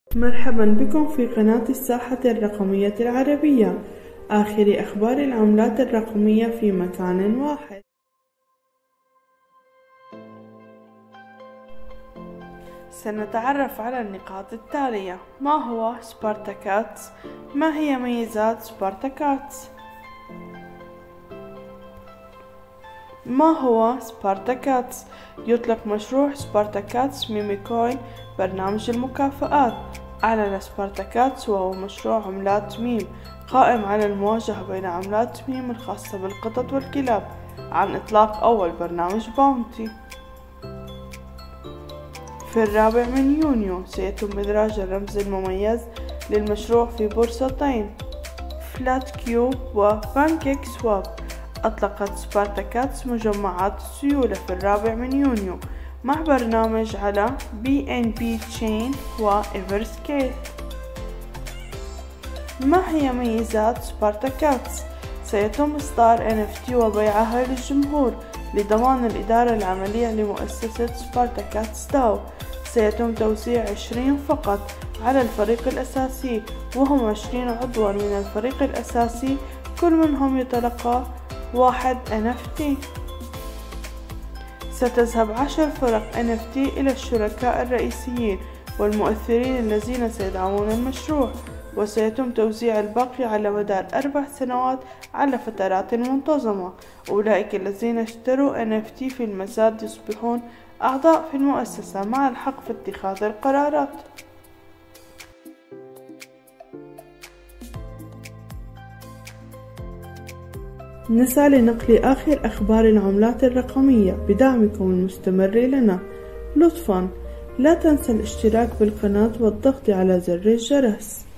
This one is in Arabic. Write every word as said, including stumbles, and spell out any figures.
مرحبا بكم في قناة الساحة الرقمية العربية، آخر أخبار العملات الرقمية في مكان واحد. سنتعرف على النقاط التالية: ما هو سبارتاكاتس؟ ما هي ميزات سبارتاكاتس؟ ما هو سبارتاكاتس؟ يطلق مشروع سبارتاكاتس ميميكوين برنامج المكافآت. أعلن سبارتاكاتس وهو مشروع عملات ميم قائم على المواجهة بين عملات ميم الخاصة بالقطط والكلاب عن إطلاق أول برنامج باونتي. في الرابع من يونيو سيتم إدراج الرمز المميز للمشروع في بورصتين فلات كيوب وبانكيك سواب. أطلقت سبارتاكاتس مجمعات السيولة في الرابع من يونيو مع برنامج على بي إن بي تشين وإيفرسكيت. ما هي ميزات سبارتاكاتس؟ سيتم إصدار إن إف تي وبيعها للجمهور لضمان الإدارة العملية لمؤسسة سبارتاكاتس داو. سيتم توزيع عشرين فقط على الفريق الأساسي، وهم عشرين عضوا من الفريق الأساسي، كل منهم يتلقى واحد إن إف تي. ستذهب عشر فرق إن إف تي إلى الشركاء الرئيسيين والمؤثرين الذين سيدعمون المشروع، وسيتم توزيع الباقي على مدار أربع سنوات على فترات منتظمة. أولئك الذين اشتروا إن إف تي في المزاد يصبحون أعضاء في المؤسسة مع الحق في اتخاذ القرارات. نسعى لنقل آخر أخبار العملات الرقمية بدعمكم المستمر لنا. لطفاً لا تنسى الاشتراك بالقناة والضغط على زر الجرس.